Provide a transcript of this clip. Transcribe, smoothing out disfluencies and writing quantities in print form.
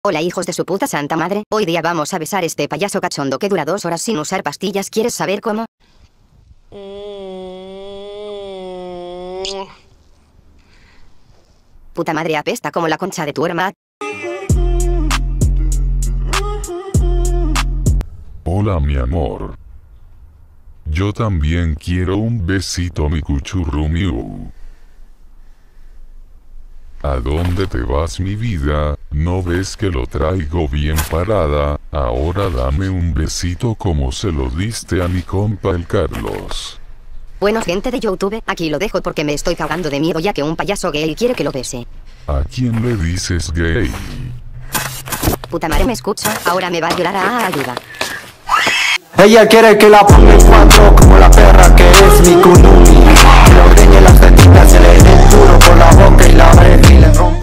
Hola hijos de su puta santa madre, hoy día vamos a besar este payaso cachondo que dura 2 horas sin usar pastillas. ¿Quieres saber cómo? Puta madre, apesta como la concha de tu hermana. Hola mi amor. Yo también quiero un besito mi cuchurrumiu. ¿A dónde te vas mi vida? ¿No ves que lo traigo bien parada? Ahora dame un besito como se lo diste a mi compa el Carlos. Bueno gente de YouTube, aquí lo dejo porque me estoy cagando de miedo ya que un payaso gay quiere que lo bese. ¿A quién le dices gay? Puta madre, me escucha, ahora me va a llorar. Ayuda. Ella quiere que la ponga en 4 como la perra que es mi kunumi. Que le ordeñe las tetitas, se le dé duro por la boca y la oreja y le rompa.